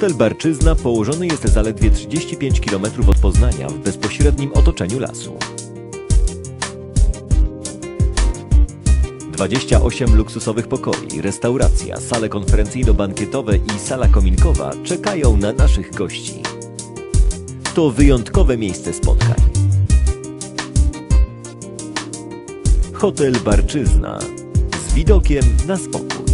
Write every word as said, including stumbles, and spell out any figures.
Hotel Barczyzna położony jest zaledwie trzydzieści pięć kilometrów od Poznania w bezpośrednim otoczeniu lasu. dwadzieścia osiem luksusowych pokoi, restauracja, sale konferencyjno-bankietowe i sala kominkowa czekają na naszych gości. To wyjątkowe miejsce spotkań. Hotel Barczyzna z widokiem na spokój.